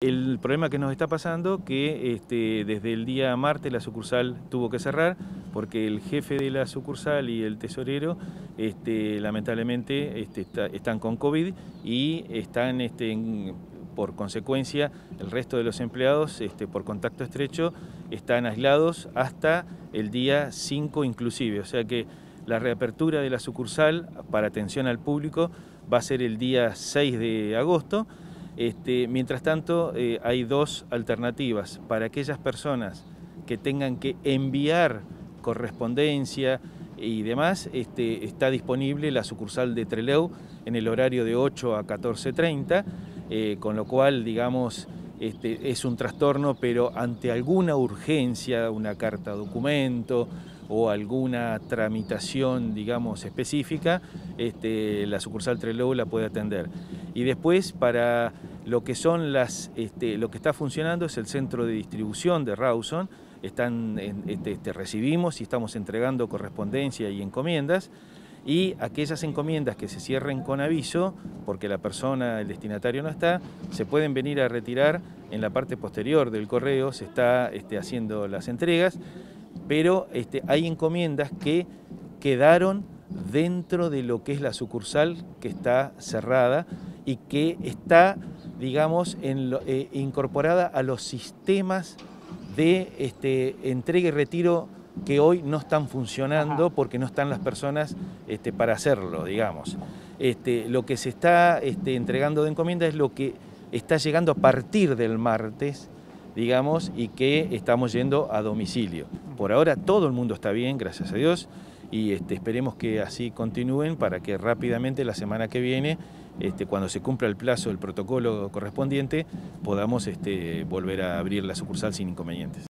El problema que nos está pasando que desde el día martes la sucursal tuvo que cerrar porque el jefe de la sucursal y el tesorero lamentablemente están con COVID y están por consecuencia el resto de los empleados por contacto estrecho están aislados hasta el día 5 inclusive, o sea que la reapertura de la sucursal para atención al público va a ser el día 6 de agosto. Mientras tanto, hay dos alternativas para aquellas personas que tengan que enviar correspondencia y demás. Está disponible la sucursal de Trelew en el horario de 8 a 14:30, con lo cual, digamos, es un trastorno, pero ante alguna urgencia, una carta documento o alguna tramitación, digamos, específica, la sucursal Trelew la puede atender. Y después, para lo que son lo que está funcionando es el centro de distribución de Rawson. Recibimos y estamos entregando correspondencia y encomiendas. Y aquellas encomiendas que se cierren con aviso, porque la persona, el destinatario no está, se pueden venir a retirar en la parte posterior del correo, se está haciendo las entregas, pero hay encomiendas que quedaron dentro de lo que es la sucursal que está cerrada y que está, digamos, incorporada a los sistemas de entrega y retiro que hoy no están funcionando porque no están las personas para hacerlo, digamos. Lo que se está entregando de encomienda es lo que está llegando a partir del martes, digamos, y que estamos yendo a domicilio. Por ahora todo el mundo está bien, gracias a Dios, y esperemos que así continúen para que rápidamente la semana que viene, cuando se cumpla el plazo del protocolo correspondiente, podamos volver a abrir la sucursal sin inconvenientes.